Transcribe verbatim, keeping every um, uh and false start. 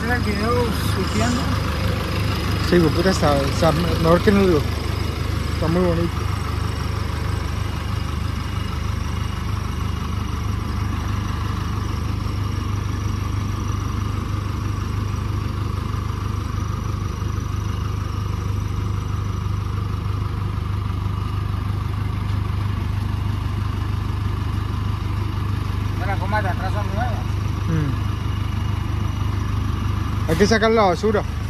Era el video surfeando. Sí, güey, puta, está, está mejor que en el blog. Está muy bonito. Las gomas de atrás son nuevas. Mm. Hay que sacar la basura.